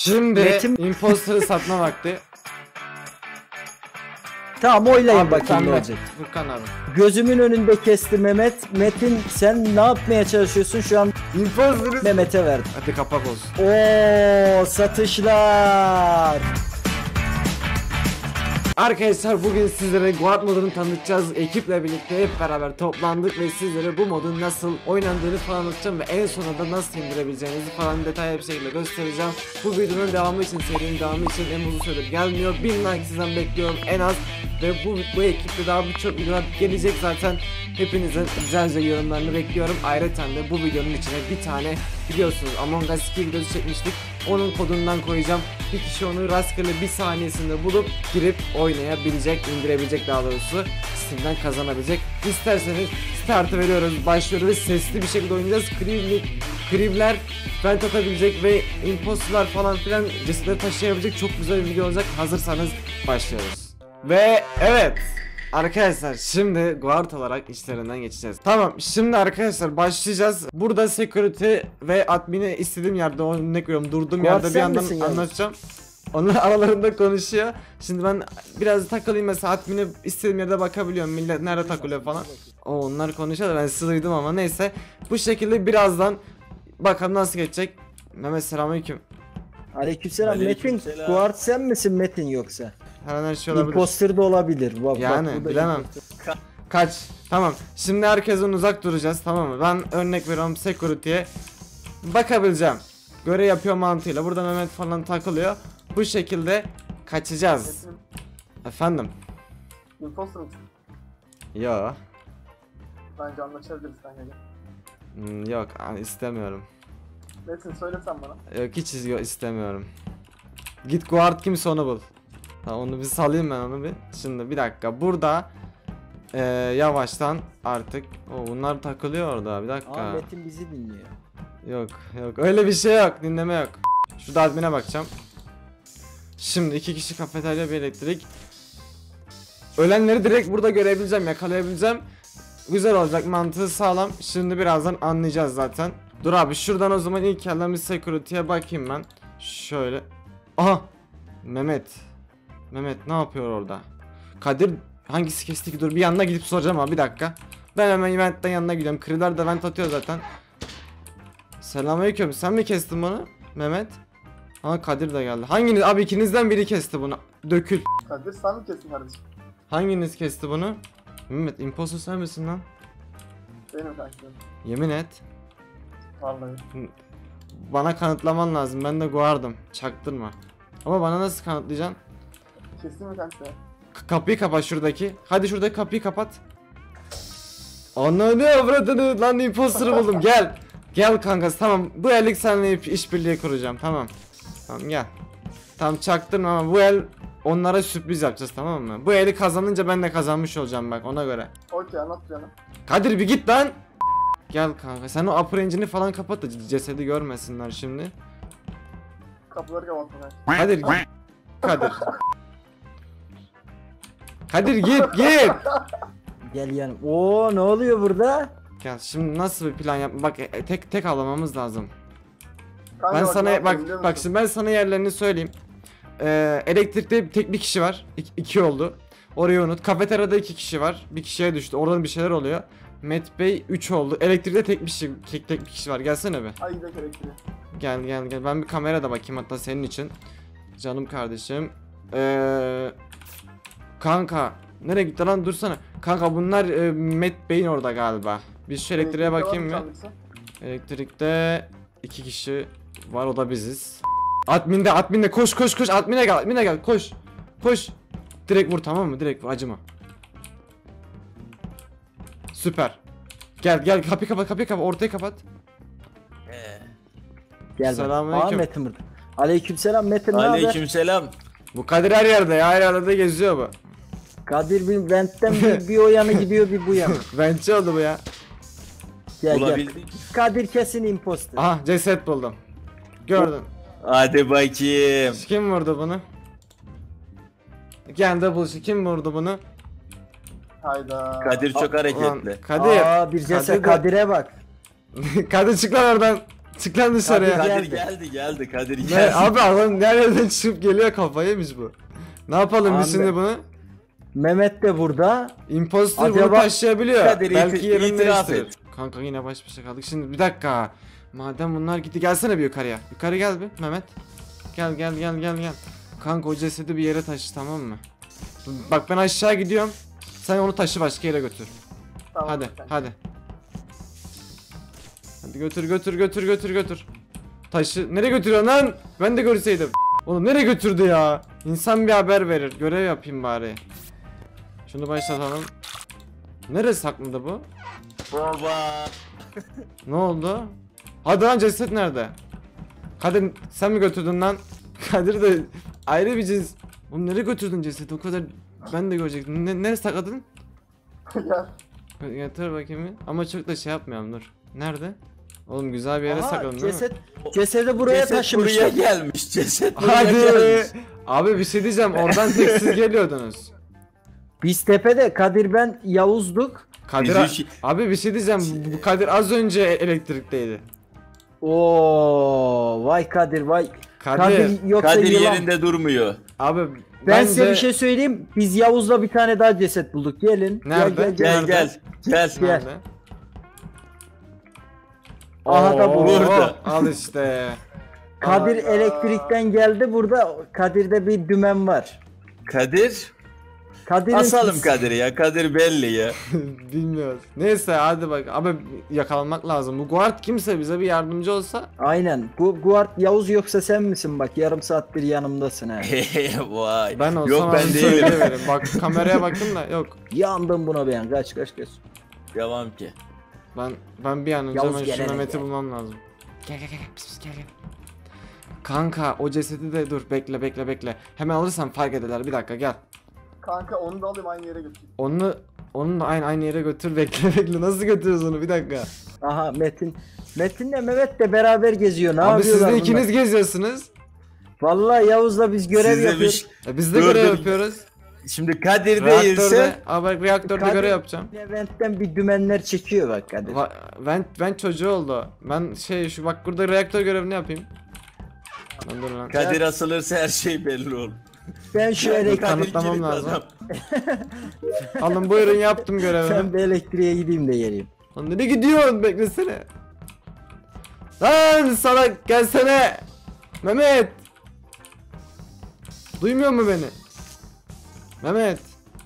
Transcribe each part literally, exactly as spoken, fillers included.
Şimdi Metin... imposter'ı satma vakti. Tamam oylayın Abi, bakayım ne ben- olacak. Furkan abi. Gözümün önünde kesti Mehmet. Metin sen ne yapmaya çalışıyorsun şu an? Imposter'ı Mehmet'e verdim. hadi kapak olsun. Oo satışlar. Arkadaşlar bugün sizlere Guard modunu tanıtacağız. Ekiple birlikte hep beraber toplandık ve sizlere bu modun nasıl oynandığını falan anlatacağım ve en sonunda nasıl indirebileceğinizi falan detaylı bir şekilde göstereceğim. Bu videonun devamı için, serinin devamı için en uzun süredir gelmiyor. bin like sizden bekliyorum en az ve bu bu ekiple daha birçok videolar gelecek zaten. Hepinizin güzelce yorumlarını bekliyorum. Ayrıca de bu videonun içine bir tane biliyorsunuz Among Us iki videosu çekmiştik. Onun kodundan koyacağım. Bir kişi onu rastgele bir saniyesinde bulup girip oynayabilecek, indirebilecek daha doğrusu. Steam'den kazanabilecek. İsterseniz startı veriyoruz, başlıyoruz. Sesli bir şekilde oynayacağız. Krivli, krivler, vent atabilecek ve imposterlar falan filan cesetleri taşıyabilecek çok güzel bir video olacak. Hazırsanız başlıyoruz. Ve evet. Arkadaşlar şimdi guard olarak işlerinden geçeceğiz. Tamam şimdi arkadaşlar başlayacağız. Burada security ve admin'i istediğim yerde örnek veriyorum durduğum Guard yerde bir sen yandan misin yani? anlatacağım. Onlar aralarında konuşuyor. Şimdi ben biraz takılayım mesela admin'e istediğim yerde bakabiliyorum millet nerede takılıyor falan. O onlar konuşuyor da ben sığıydım ama neyse. Bu şekilde birazdan bakalım nasıl geçecek. Mehmet selamünaleyküm. Aleykümselam Metin. Aleykümselam. Guard sen misin Metin yoksa? Her an her şey olabilir. Imposter da olabilir. Bak, Yani bak, bu da bilemem. imposter. Kaç. Tamam. Şimdi herkesten uzak duracağız tamam mı? Ben örnek veriyorum security'ye bakabileceğim. Görev yapıyor mantığıyla. Burada Mehmet falan takılıyor. Bu şekilde kaçacağız. Efendim? Imposter mısın? Yo. Bence anlaşabiliriz kanka. Hmm, yok a- istemiyorum. Metin söylesen bana. Yok hiç iz- istemiyorum. Git guard kimse onu bul. Ha, onu bir salayım ben onu bir. Şimdi bir dakika burada eee, yavaştan artık o bunlar takılıyor orada bir dakika. Aa Metin bizi dinliyor. Yok yok öyle bir şey yok dinleme yok. Şurada admin'e bakacağım. Şimdi iki kişi kafeterya bir elektrik. Ölenleri direkt burada görebileceğim yakalayabileceğim. Güzel olacak mantığı sağlam. Şimdi birazdan anlayacağız zaten. Dur abi şuradan o zaman ilk elden bir security'ye bakayım ben. Şöyle. Aha. Mehmet. Mehmet ne yapıyor orada? Kadir hangisi kesti ki? Dur bir yanına gidip soracağım abi bir dakika. Ben hemen eventten yanına gidiyorum. Kriler de vent atıyor zaten. Selamünaleyküm. Sen mi kestin bunu? Mehmet. Ha Kadir de geldi. Hanginiz? Abi ikinizden biri kesti bunu. Dökül. Kadir sen mi kesin kardeşim? Hanginiz kesti bunu? Mehmet imposter sen misin lan? Benim kanka. Yemin et. Vallahi. Bana kanıtlaman lazım. Ben de guardım. Çaktırma. Ama bana nasıl kanıtlayacaksın? Kesin mi kanka? K- kapıyı kapat şuradaki. Hadi şuradaki kapıyı kapat. Ananı avradını lan imposter'ı buldum. Gel. Gel kankası tamam. Bu ellik seninle iş- işbirliği kuracağım tamam. Tamam gel. Tamam çaktırma ama bu el onlara sürpriz yapacağız tamam mı? Bu eli kazanınca ben de kazanmış olacağım bak ona göre. Okey anlat canım. Kadir bir git lan. Gel kanka sen o upper engine'i falan kapat da c- cesedi görmesinler şimdi. Kapıları kapatma kanka. Kadir git. Kadir. Kadir git git. Gel yanım. Oo ne oluyor burada? Gel şimdi nasıl bir plan yap? Bak e, tek tek avlamamız lazım. Kanka Ben bak, sana ne yapayım bak biliyor bak musun? şimdi ben sana yerlerini söyleyeyim. Ee, elektrikte tek bir kişi var. İki, iki oldu. Orayı unut. Kafeteryada iki kişi var. Bir kişiye düştü. Oradan bir şeyler oluyor. Met Bey üç oldu. Elektrikte tek bir kişi tek, tek bir kişi var. Gelsene bir. Ay gidelim elektriğe. Gel gel gel. Ben bir kamerada bakayım hatta senin için. Canım kardeşim. Ee, kanka nereye gitti lan dursana. Kanka bunlar e, Met Bey'in orada galiba. Biz şu elektriğe Elektrikte bakayım var mı? mı sandıksı? Elektrikte iki kişi var o da biziz. Adminde adminde koş koş koş admine gel admine gel koş. Koş. Direkt vur tamam mı? Direkt vur acıma. Süper. Gel gel kapıyı kapat kapıyı kapat ortayı kapat. Gel. Selamünaleyküm. Aa Metin burada. Aleykümselam Metin ne haber? Aleykümselam. Bu Kadir her yerde ya her yerde de geziyor bu. Kadir bir ventten bir, bir o yana gidiyor bir bu yana. Bence oldu bu ya. Gel gel. Bulabildik. Kadir kesin imposter. Aha ceset buldum. Gördün. Hadi bakayım. Kim vurdu bunu? Gel de buluşu kim vurdu bunu? Hayda. Kadir çok Ulan, hareketli. Kadir. Aa bir ceset Kadir de- Kadir'e bak. Kadir çık lan oradan. Çık lan dışarıya. Kadir Kadir geldi. geldi geldi Kadir Ne, geldi. abi adam nereden çıkıp geliyor, kafayı yemiş bu. Ne yapalım biz Abi, şimdi bunu? Mehmet de burada. Imposter bunu Acaba- taşıyabiliyor. Kadir, Belki iti- yerini itiraf değiştirir. et. Kanka yine baş başa kaldık. Şimdi bir dakika. Madem bunlar gitti, gelsene bir yukarıya. Yukarı gel bir Mehmet. Gel gel gel gel gel. Kanka o cesedi bir yere taşı, tamam mı? Bak ben aşağı gidiyorum. Sen onu taşı başka yere götür. Tamam, Hadi kanka. hadi. Hadi götür götür götür götür götür. Taşı nereye götürüyorsun lan? Ben de görseydim. Oğlum nereye götürdü ya? İnsan bir haber verir. Görev yapayım bari. Şunu başlatalım. Neresi sakladı bu? Baba. Ne oldu? Hadi lan, ceset nerede? Kadir sen mi götürdün lan? Kadir de ayrı bir cins. Oğlum nereye götürdün cesedi? O kadar ben de görecektim. Ne, nereye sakladın? Gel. Getir bakayım bir. Ama çok da şey yapmayalım, dur. Nerede? Oğlum güzel bir yere Aha, sakladın değil mi? ceset, cesedi buraya Ceset taşımışlar. buraya gelmiş. Ceset buraya Hadi. gelmiş. Abi bir şey diyeceğim. Oradan tek siz geliyordunuz. Biz tepede Kadir ben Yavuz'duk. Kadir Bizi- abi bir şey diyeceğim. Bu- Bu Kadir az önce elektrikteydi. Oo, vay Kadir vay. Kadir, Kadir yoksa Kadir yılan. yerinde durmuyor. abi Ben bence size bir şey söyleyeyim. Biz Yavuz'la bir tane daha ceset bulduk. Gelin. Nerede? Gel gel gel. Gel gel. Gel. Gel. nerede? Aha da Oo, bu. Burada. Al işte. Kadir Hayda. elektrikten geldi. Burada Kadir'de bir dümen var. Kadir. Kadir'in Asalım Kadir'i ya. Kadir belli ya. Bilmiyoruz. Neyse hadi bak. Abi yakalanmak lazım. Bu guard kimse bize bir yardımcı olsa. Aynen. Bu Guard Yavuz yoksa sen misin bak? Yarım saattir yanımdasın ha. Vay. Ben olsam Yok ben abi değilim. söyleyiverim. Bak kameraya bakın da yok. Yandım buna ben. Kaç kaç kaç. Devam ki. Ben ben bir an önce Yavuz hemen şu gelene Mehmet'i gel. bulmam lazım. Gel gel gel gel. Pis, pis, gel gel. Kanka o cesedi de dur bekle bekle bekle. Hemen alırsam fark ederler. Bir dakika gel. Kanka onu da alayım aynı yere götüreyim. Onu onu da aynı aynı yere götür, bekle bekle. Nasıl götürüyoruz onu, bir dakika. Aha Metin. Metin'le Mehmet de beraber geziyor. Ne Abi siz yapıyorlar de ikiniz bunlar? geziyorsunuz. Vallahi Yavuz'la biz görev Size bir yapıyoruz. ş- E biz de Dur, görev dur. yapıyoruz. Şimdi Kadir Reaktörde, değilse abi bak reaktörde Kadir- görev yapacağım. Levent'ten bir dümenler çekiyor bak Kadir. Va- ben ben çocuğu oldu. Ben şey şu bak burada reaktör görevini yapayım. Lan dur lan. Kadir asılırsa her şey belli olur. Ben şu Kadir elektrik... kanıtlamam kilit lazım. adam. Alın buyurun, yaptım görevimi. Ben bir elektriğe gideyim de geleyim. Lan nereye gidiyorsun? Beklesene. Lan sana gelsene. Mehmet. Duymuyor mu beni? Mehmet.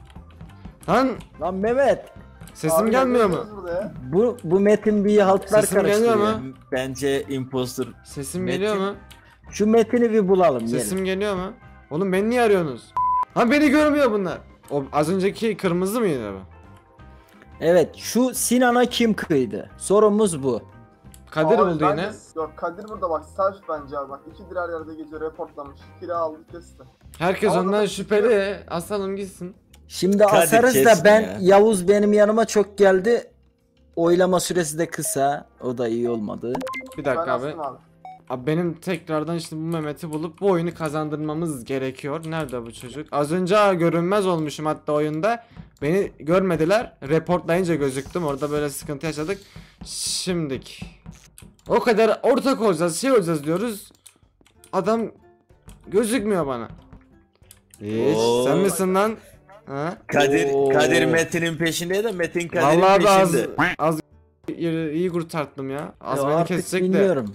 Lan Lan Mehmet. sesim Abi, gelmiyor ne mu? yapıyorsunuz burada ya? Bu bu Metin bir haltlar Sesim geliyor karıştırıyor. mu? Bence imposter. Sesim Metin. geliyor mu? Şu Metin'i bir bulalım. Sesim Gelin. geliyor mu? Oğlum beni niye arıyorsunuz? Ha beni görmüyor bunlar. O az önceki kırmızı mıydı bu? Evet şu Sinan'a kim kıydı? Sorumuz bu. Kadir Abi, buldu ben yine. de- Yok Kadir burada bak, self bence abi bak. İkidir her yerde geziyor, reportlamış. Kira aldı kesti. Herkes Ama ondan da- şüpheli. Asalım gitsin. Şimdi Kadir asarız da kesme ben ya. Yavuz benim yanıma çok geldi. Oylama süresi de kısa. O da iyi olmadı. Bir Ben dakika abi. astım abi. Abi benim tekrardan işte bu Mehmet'i bulup bu oyunu kazandırmamız gerekiyor. Nerede bu çocuk? Az önce aa, görünmez olmuşum hatta oyunda. Beni görmediler. Reportlayınca gözüktüm. Orada böyle sıkıntı yaşadık. Şimdik. O kadar ortak olacağız, şey olacağız diyoruz. Adam gözükmüyor bana. Hiç. Oo. Sen misin lan? Ha? Kadir Oo. Kadir Metin'in peşinde de Metin Kadir'in Vallahi abi az, peşinde. az iyi, iyi kurtarttım ya. Az Ya beni artık kesecek de. bilmiyorum.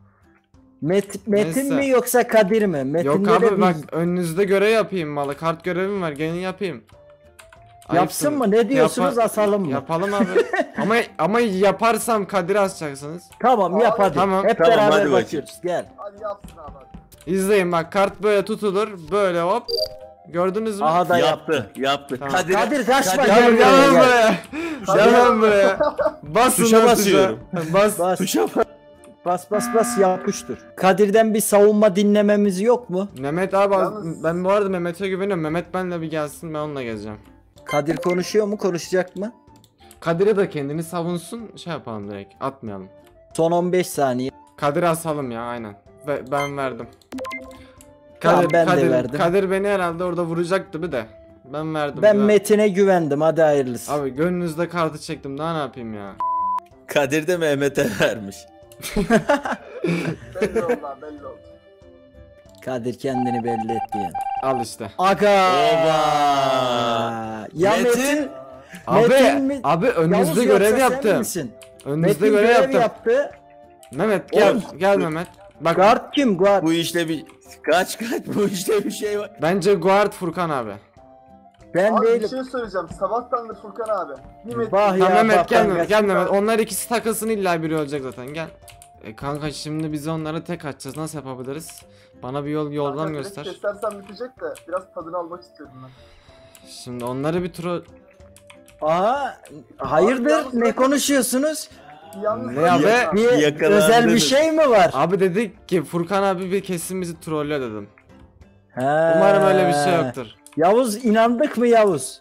Met, Metin Neyse. mi yoksa Kadir mi? Metin'de Yok de abi biz- bak önünüzde görev yapayım malı. Kart görevim var. Gelin yapayım. Yapsın Ayıpsın. mı? Ne diyorsunuz, Yapa- asalım mı? Yapalım abi. ama ama yaparsam Kadir'i asacaksınız. Tamam yap Abi, hadi. tamam. Hep Tamam, beraber hadi bakayım. bakıyoruz. Gel. Hadi yapsın abi hadi. İzleyin bak, kart böyle tutulur. Böyle hop. Gördünüz mü? Aha da yap. Yaptı, yaptı. Tamam. Kadir, Kadir kaçma, Gel gel gel lan buraya, buraya. Gel lan buraya. Basın Tuşa lan basıyorum. tuşa. Bas. Bas. Tuşa bas. Bas bas bas yapıştır. Kadir'den bir savunma dinlememiz yok mu? Mehmet abi az- Yalnız- ben bu arada Mehmet'e güveniyorum. Mehmet benimle bir gelsin, ben onunla gezeceğim. Kadir konuşuyor mu? Konuşacak mı? Kadir'e de kendini savunsun, şey yapalım direkt, atmayalım. Son on beş saniye. Kadir'i asalım ya, aynen. Ve ben verdim. Tamam, Kadir, ben de Kadir, verdim. Kadir beni herhalde orada vuracaktı bir de. Ben verdim. Ben ya. Metin'e güvendim. Hadi hayırlısı. Abi gönlünüzde kartı çektim, daha ne yapayım ya. Kadir de Mehmet'e vermiş. Belli oldu abi, belli oldu. Kadir kendini belli etti yani. Al işte. Aga. Oba. Ya Metin. Metin. Abi Metin mi? abi Yavuz önünüzde yoksa görev sen yaptım. misin? Önünüzde Metin görev görev yaptım. yaptı. Mehmet gel Oğlum. gel Mehmet. Bak Guard kim? Guard. Bu işte bir kaç kaç bu işte bir şey var. bence guard Furkan abi. Ben Abi bir değilim. şey söyleyeceğim. Sabahtandır Furkan abi. Bir Metin. Bah Tamam ya, Mehmet bak, gel ben Mehmet gel gerçekten- Mehmet. Onlar ikisi takılsın illa biri ölecek zaten gel. E kanka şimdi biz onlara tek atacağız. Nasıl yapabiliriz? Bana bir yol yoldan Kanka, direkt göster. kesersen bitecek de biraz tadını almak istiyorum ben. Şimdi onları bir tur Aa, hayırdır? yalnız Ne ben- konuşuyorsunuz? Yalnız Ne ben- abi? Ya- Bir Yakalandınız. özel bir şey mi var? abi dedik ki Furkan abi bir kesin bizi trollüyor dedim. He. Umarım öyle bir şey yoktur. Yavuz inandık mı Yavuz?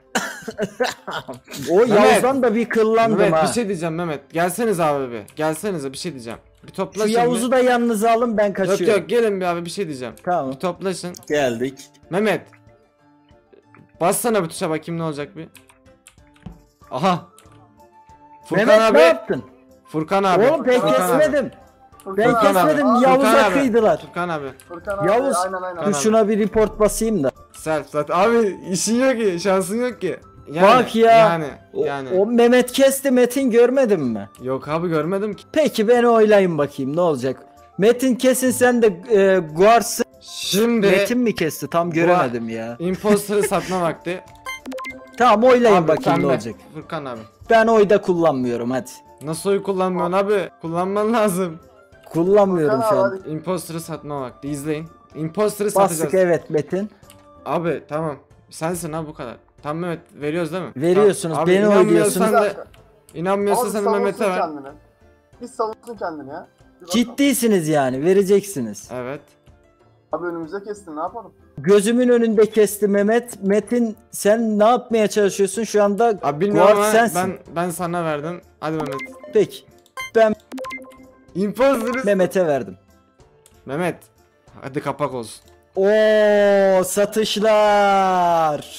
O Mehmet. Yavuz'dan da bir kıllandım Mehmet ha. bir şey diyeceğim Mehmet. Gelseniz abi bir. Gelsenize bir şey diyeceğim. Bir Şu toplaşın Yavuz'u bir. da yanınıza alın, ben Yok kaçıyorum. yok gelin bir abi bir şey diyeceğim. Tamam. Bir toplaşın. Geldik. Mehmet. Bassana bir tuşa bakayım ne olacak bir. Aha. Furkan Mehmet abi. ne yaptın? Furkan abi. Oğlum ben Furkan abi. kesmedim. Ben Furkan abi, kesmedim. abi, Yavuz'a Furkan abi. kıydılar. Furkan abi. Furkan abi, Yavuz, aynen aynen. Furkan Dur abi. şuna bir report basayım da. Self zaten. Abi işin yok ki. Şansın yok ki. Yani, Bak ya. Yani. O, yani. o Mehmet kesti, Metin görmedin mi? Yok abi görmedim ki. Peki beni oylayın bakayım ne olacak? Metin kesin sen de e, Guars'ı. Şimdi Metin mi kesti? Tam göremedim ya. imposter'ı satma vakti. Tamam oylayın Abi, bakayım ne pembe. olacak. Furkan abi. Ben oyda kullanmıyorum hadi. Nasıl oy kullanmıyorsun abi? Kullanman lazım. Kullanmıyorum Furkan şu abi, an. hadi. Imposter'ı satma vakti. İzleyin. Imposter'ı Bastık satacağız. evet Metin. Abi tamam. Sensin ha bu kadar. Tamam Mehmet veriyoruz değil mi? Veriyorsunuz, Tamam. Abi, beni inanmıyorsan oyluyorsunuz. Bir da- dakika. İnanmıyorsan Abi sen de savunsun Mehmet'e ver. kendini. Bir savunsun kendini ya. Bir bakalım. Ciddisiniz yani, vereceksiniz. Evet. Abi önümüze kestin, ne yapalım? Gözümün önünde kesti Mehmet. Metin sen ne yapmaya çalışıyorsun şu anda? Abi bilmiyorum Guard ama sensin. ben ben sana verdim. Hadi Mehmet. Peki Imposter'ı Mehmet'e verdim. Mehmet. Hadi kapak olsun. Oo satışlar.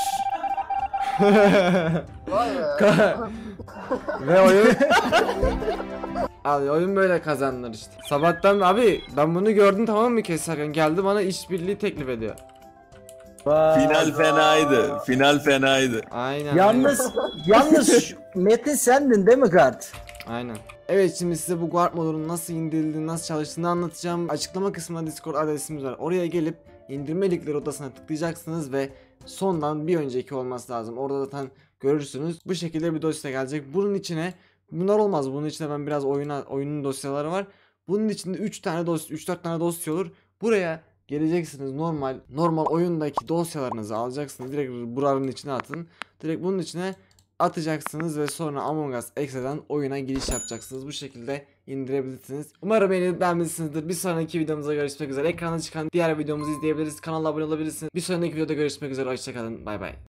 Vay be. Ve oyun Abi oyun böyle kazanılır işte. Sabahtan abi ben bunu gördüm tamam mı keserken geldi bana işbirliği teklif ediyor. Vay. Final fenaydı. Final fenaydı. Aynen. Yalnız yalnız şu- Metin sendin değil mi Guard? Aynen. Evet şimdi size bu guard modunun nasıl indirildiğini, nasıl çalıştığını anlatacağım. Açıklama kısmında Discord adresimiz var. Oraya gelip indirme linkleri odasına tıklayacaksınız ve sondan bir önceki olması lazım. Orada zaten görürsünüz. Bu şekilde bir dosya gelecek. Bunun içine bunlar olmaz. Bunun içine ben biraz oyuna oyunun dosyaları var. Bunun içinde üç tane dosya, üç dört tane dosya olur. Buraya geleceksiniz normal normal oyundaki dosyalarınızı alacaksınız. Direkt buranın içine atın. Direkt bunun içine atacaksınız ve sonra Among Us Exe'den oyuna giriş yapacaksınız. Bu şekilde indirebilirsiniz. Umarım beni beğenmişsinizdir. Bir sonraki videomuzda görüşmek üzere. Ekranda çıkan diğer videomuzu izleyebilirsiniz. Kanala abone olabilirsiniz. Bir sonraki videoda görüşmek üzere. Hoşçakalın. Bay bay.